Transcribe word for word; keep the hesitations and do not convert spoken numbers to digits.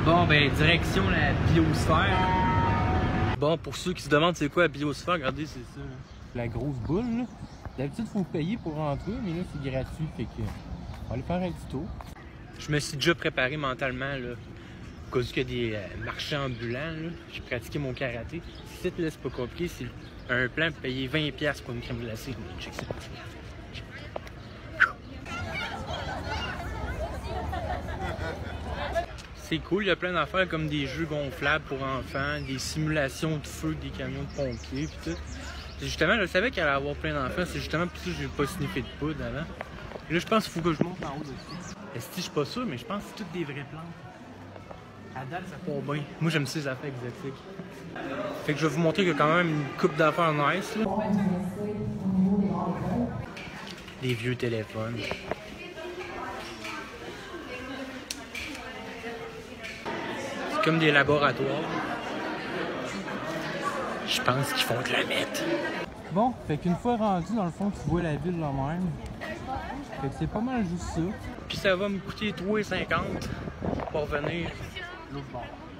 Bon, ben, direction la biosphère. Bon, pour ceux qui se demandent c'est quoi la biosphère, regardez, c'est ça. La grosse boule, là. D'habitude, il faut payer pour rentrer, mais là, c'est gratuit, fait que on va aller faire un petit tour. Je me suis déjà préparé mentalement, là. Au cas où il y a des euh, marchands ambulants, là. J'ai pratiqué mon karaté. Ici, là, c'est pas compliqué, c'est un plan pour payer vingt dollars pour une crème glacée. Check ça. C'est cool, il y a plein d'affaires comme des jeux gonflables pour enfants, des simulations de feu, des camions de pompiers, pis tout. Justement, je savais qu'il allait y avoir plein d'enfants, c'est justement pour ça que j'ai pas sniffé de poudre avant. Et là, je pense qu'il faut que je monte en haut dessus. Est-ce que je suis pas sûr, mais je pense que c'est toutes des vraies plantes. À date, ça part bien. Moi, j'aime ces affaires exotiques. Fait que je vais vous montrer qu'il y a quand même une coupe d'affaires nice, là. Des vieux téléphones. C'est comme des laboratoires. Je pense qu'ils font de la meth. Bon, fait qu'une fois rendu, dans le fond, tu vois la ville là-même. Fait que c'est pas mal juste ça. Puis ça va me coûter trois cinquante pour venir l'autre bord.